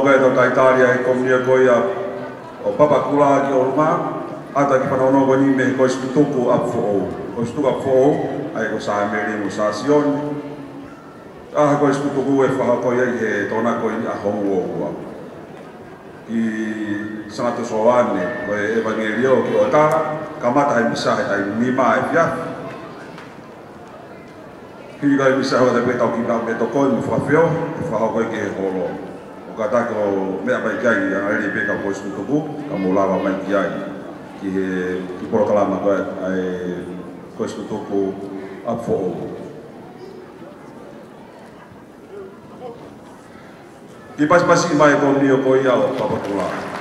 koe tau taitaria e komnia koe o Papakula ki o Ruma, ata ki whanaono koe ni me koe skutuku apfo o. Koe skutuku apfo o, ai ko sa meri mo sa sioni. Aha koe skutuku e whaha koe ai he tona koe ni a hongu o kua. Ki sangato soane, koe evangelio ki o ta, kamata hai misahe tai mima e fiafi. Ki kai misahe o te koe tau ki nao me tokoi mo whawhio, e whaha koe ki he holo. Kata ko mea mai kai yang ari peka ko skutuku kamu lawa mai kiai ki he ki proklama ko ai ko skutuku apfo ki pas mai ko mio ko ia o Papakula.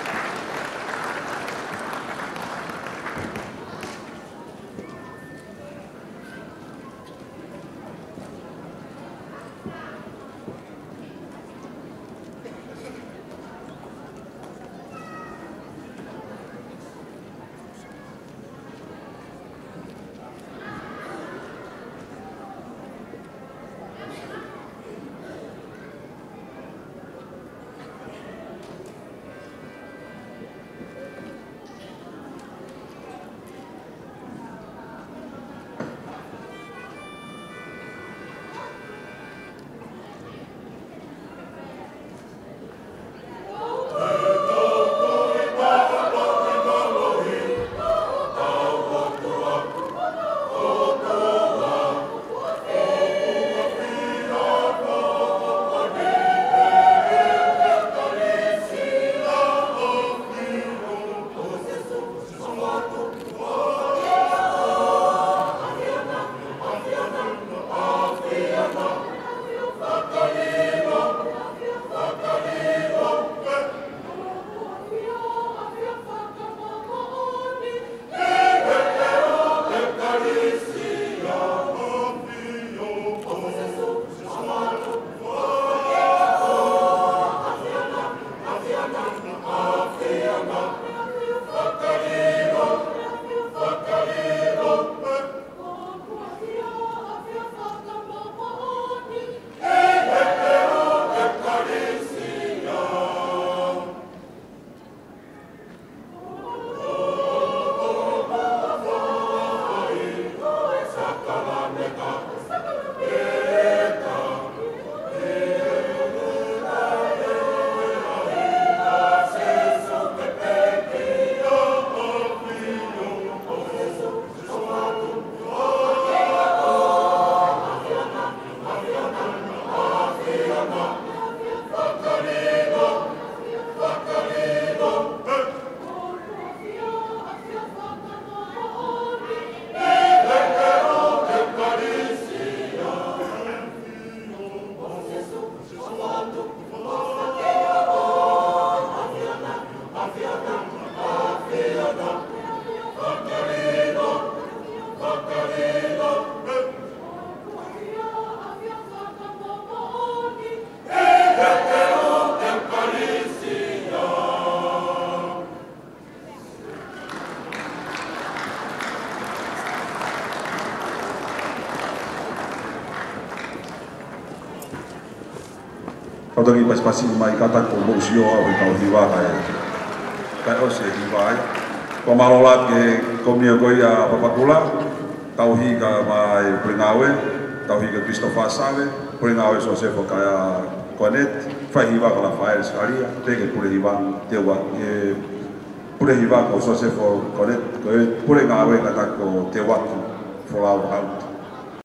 Pautangi pas-pasi mai kata ko bosio au kau hiwa kai o se hiwa ai ko malolat ke komia ko ia Papakula tau hi ka mai pringawe tau hi ka Christopher Sale pringawe so se kaya konet fai hiwa ka Rafael Scalia te ke pure hiwa te wa ke pure hiwa ko so se konet ko pringawe kata ko te wa for out